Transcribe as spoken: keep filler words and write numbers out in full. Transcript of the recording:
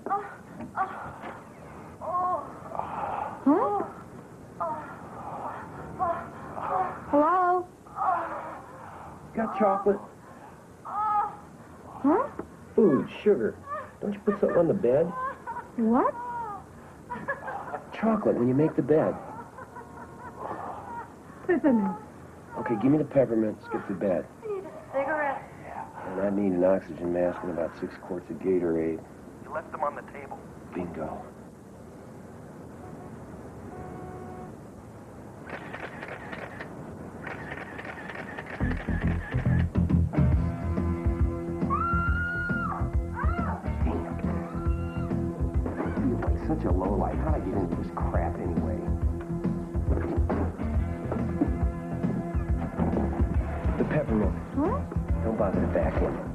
Huh? Hello? Got chocolate? Huh? Food, sugar. Don't you put something on the bed? What? Chocolate when you make the bed. Peppermint. Okay, give me the peppermint. Let's get to bed. I need a cigarette. And I need an oxygen mask and about six quarts of Gatorade. You left them on the table. Bingo. Such a low light. How'd I get into this crap anyway? The peppermint. Huh? Don't bother to back in.